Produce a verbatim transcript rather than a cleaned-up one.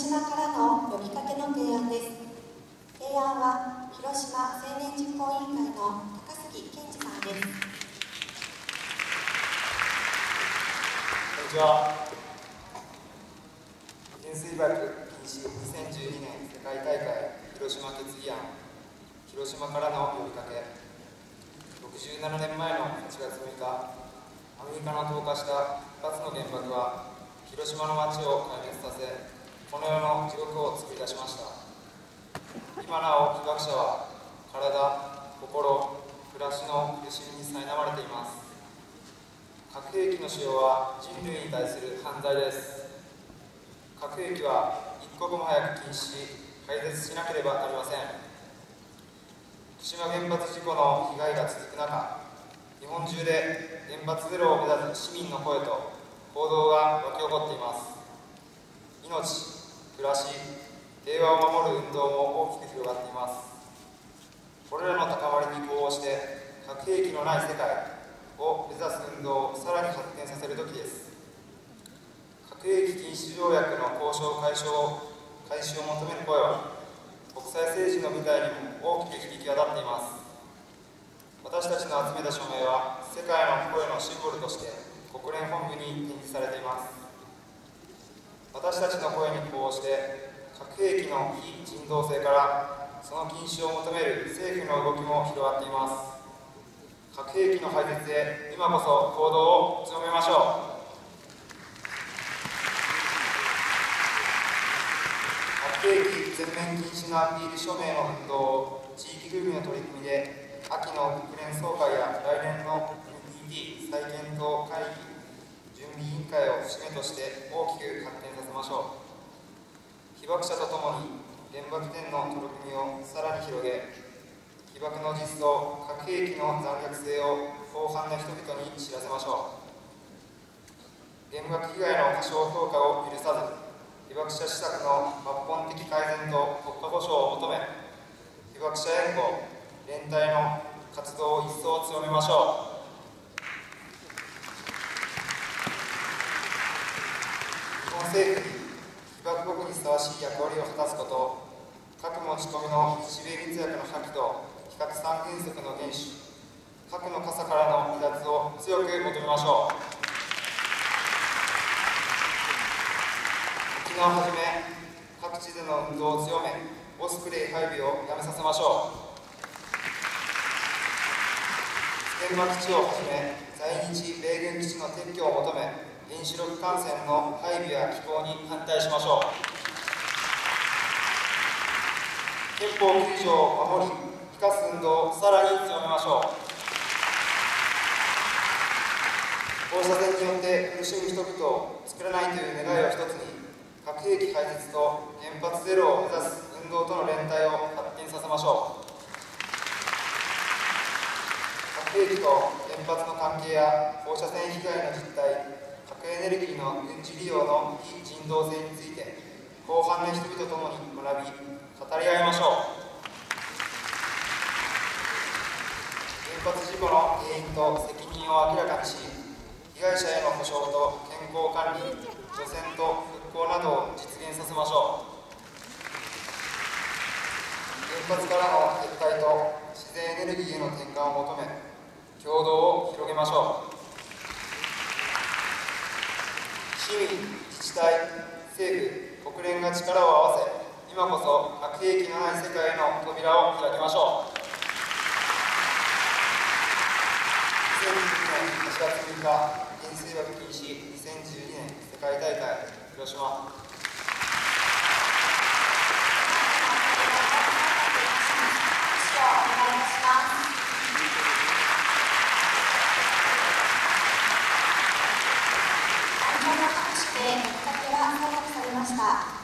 島からの呼びかけの提案です。提案は広島青年実行委員会の高杉健二さんです。 こんにちは。懸垂バイク禁止にせんじゅうにねん世界大会広島決議案、広島からの呼びかけ。ろくじゅうななねんまえのはちがつむいか、アメリカの投下したふたつの原爆は広島の街を壊滅させ、この世の地獄を作り出しました。今なお被爆者は体、心、暮らしの苦しみに苛まれています。核兵器の使用は人類に対する犯罪です。核兵器は一刻も早く禁止し、廃絶しなければなりません。福島原発事故の被害が続く中、日本中で原発ゼロを目指す市民の声と行動が沸き起こっています。命、暮らし、平和を守る運動も大きく広がっています。これらの高まりに呼応して核兵器のない世界を目指す運動をさらに発展させる時です。核兵器禁止条約の交渉解消開始を求める声は国際政治の舞台にも大きく響き渡っています。私たちの集めた署名は世界の声のシンボルとして国連本部に展示されています。私たちの声に呼応して核兵器の非人道性からその禁止を求める政府の動きも広がっています。核兵器の廃絶へ今こそ行動を強めましょう。核兵器全面禁止のアピール署名の運動を地域ぐるみの取り組みで秋の国連総会や来年の エヌピーティー 再検討会議準備委員会を節目として大きく発展させましょう。被爆者とともに原爆展の取り組みをさらに広げ、被爆の実相、核兵器の残虐性を広範な人々に知らせましょう。原爆被害の過小評価を許さず、被爆者施策の抜本的改善と国家保障を求め、被爆者援護、連帯の活動を一層強めましょう。日本政府に被爆国にふさわしい役割を果たすこと、核持ち込みの日米密約の破棄と非核三原則の厳守、核の傘からの離脱を強く求めましょう。沖縄をはじめ各地での運動を強め、オスプレイ配備をやめさせましょう。普天間基地をはじめ在日米軍基地の撤去を求め、原子力艦船の配備や寄港に反対しましょう。憲法きゅうじょうを守り、生かす運動をさらに強めましょう。放射線によって苦しむ人々を作らないという願いを一つに、核兵器廃絶と原発ゼロを目指す運動との連帯を発展させましょう。核兵器と原発の関係や放射線被害の実態、核エネルギーの軍事利用の非人道性について広範な人々と共に学び、語り合いましょう。原発事故の原因と責任を明らかにし、被害者への補償と健康管理、除染と復興などを実現させましょう。原発からの撤退と自然エネルギーへの転換を求め、共同を広げましょう。市民、自治体、政府、国連が力を合わせ、今こそ核兵器のない世界への扉を開きましょう。にせんじゅうにねんはちがつむいか、原水爆禁止にせんじゅうにねん世界大会広島。 呼びかけは採択されました。